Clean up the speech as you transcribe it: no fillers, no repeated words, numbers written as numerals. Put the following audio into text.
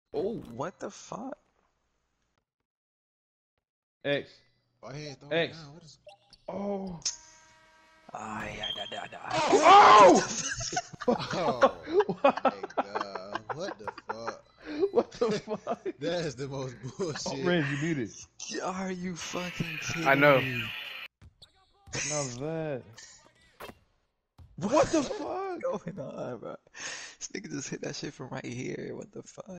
Oh, what the fuck? X. Go ahead, throw it X. down. What is? Oh. Ah, yeah, da. Oh! Oh Oh! my god! What the fuck? What the fuck? That is the most Oh, bullshit. Reg, you muted. Are you fucking I kidding know. me? Now that. What What the What? fuck? going on, bro? This nigga just hit that shit from right here. What the fuck?